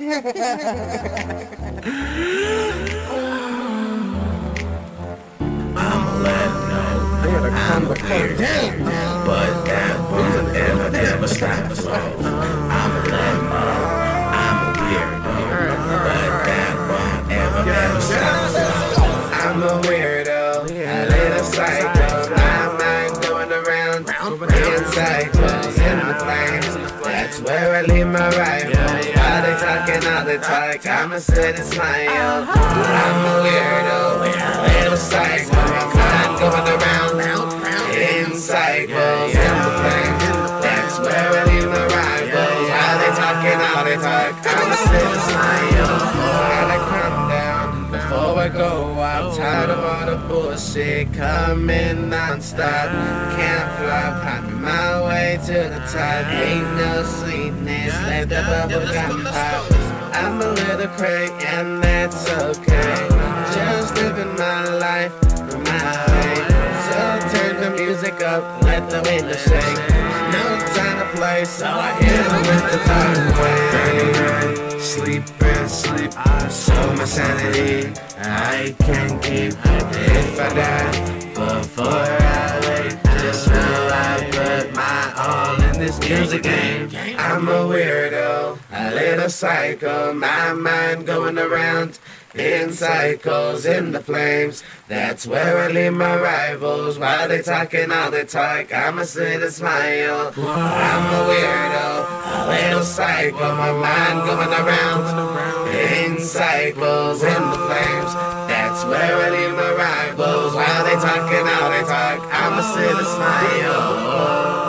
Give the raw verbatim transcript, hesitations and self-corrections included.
I'ma let them know I'm a weird, but that won't ever, ever stop. So I'ma let them know I'm a weirdo, but that won't ever, ever stop. So I'm a weirdo, a little psycho, my mind going around, in cycles, in the flames. That's where I leave my rifles. While they talking all the talk, I'ma sit and smile. I'm a weirdo, a little psycho, my mind going around, in cycles, in the flames. That's where I leave my rifles. While they talking all the talk, I'ma sit and smile. Gotta calm down before I go. I'm tired of all the bullshit coming non-stop. Can't flop, hopping my way to the top. Ain't no sweetness, let the bubble gum pop. I'm a little crazy and that's okay. Just living my life my way. So turn the music up, let the window shake. No time to play, so I hit them with the dark way. Sleep and sleep, so my sanity I can't keep. If I die before I wake, just know I put my all in this music game. I'm a weirdo, a little psycho, my mind going around in cycles, in the flames. That's where I leave my rivals. While they talking all the talk, I'ma sit and smile. I'm a weirdo, a little psycho, my mind going around in cycles, in the flames. That's where I leave my rivals. While they talking all they talk, I'ma sit and smile.